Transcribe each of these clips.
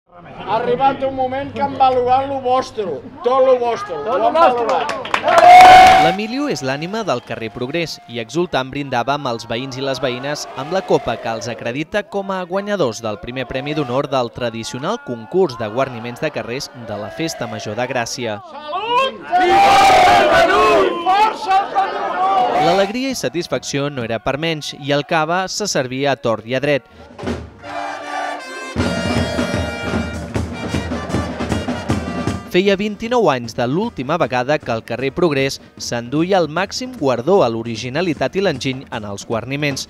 Ha arribat un moment que han valorat lo vostre, tot lo vostre, ho han valorat. L'Emilio és l'ànima del carrer Progrés i exultant brindava amb els veïns i les veïnes amb la copa que els acredita com a guanyadors del primer premi d'honor del tradicional concurs de guarniments de carrers de la Festa Major de Gràcia. Salut! I força al Canut! L'alegria i satisfacció no era per menys i el cava se servia a tort i a dret. Feia 29 anys de l'última vegada que el carrer Progrés s'enduia el màxim guardó a l'originalitat i l'enginy en els guarniments.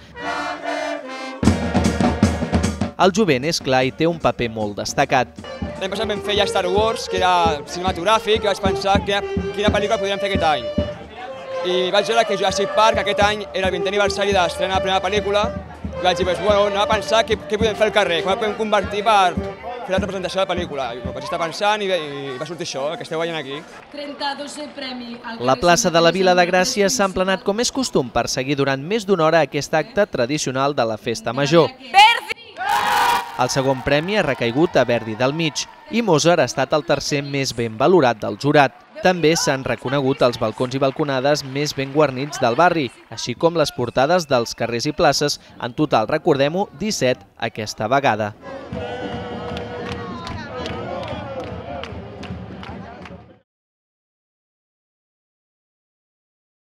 El jovent, és clar, hi té un paper molt destacat. L'any passat vam fer ja Star Wars, que era cinematogràfic, i vaig pensar quina pel·lícula podríem fer aquest any. I vaig veure que Jurassic Park aquest any era el 20è aniversari de l'estrena de la primera pel·lícula, i vaig dir, bueno, anem a pensar què podem fer al carrer, com podem convertir per fer la representació de la pel·lícula. I vaig estar pensant i va sortir això, que esteu veient aquí. 32è premi. La plaça de la Vila de Gràcia s'ha emplenat com és costum per seguir durant més d'una hora aquest acte tradicional de la Festa Major. El segon premi ha recaigut a Verdi del Mig i Mozart ha estat el tercer més ben valorat del jurat. També s'han reconegut els balcons i balconades més ben guarnits del barri, així com les portades dels carrers i places, en total, recordem-ho, 17 aquesta vegada.